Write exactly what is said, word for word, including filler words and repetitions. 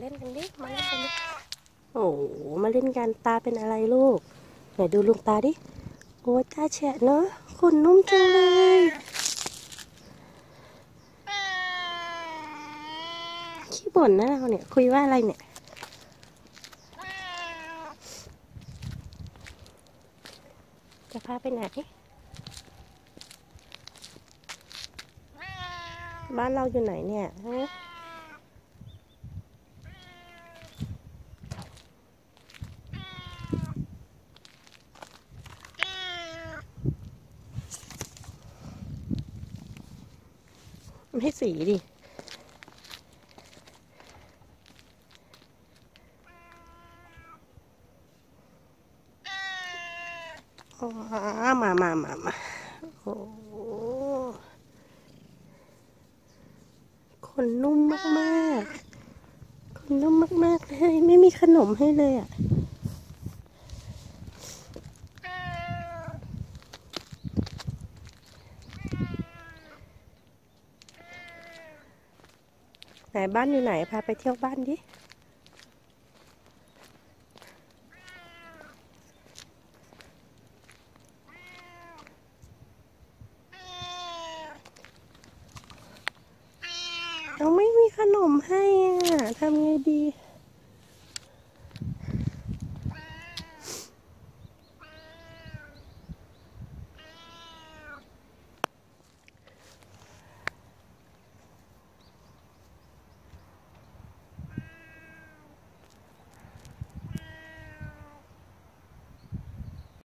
เล่นกันดิมาเล่นกันดิโอ้มาเล่นกันตาเป็นอะไรลูกไหนดูลุงตาดิโอ้ตาแฉะเนาะขนนุ่มจังเลยขี้บ่นนะเราเนี่ยคุยว่าอะไรเนี่ยจะพาไปไหนบ้านเราอยู่ไหนเนี่ยฮะไม่สีดิมามามามาโอ้ขนนุ่มมากๆขนนุ่มมากๆเลยไม่มีขนมให้เลยอ่ะไหนบ้านอยู่ไหนพาไปเที่ยวบ้านดิเราไม่มีขนมให้อ่ะทำไงดี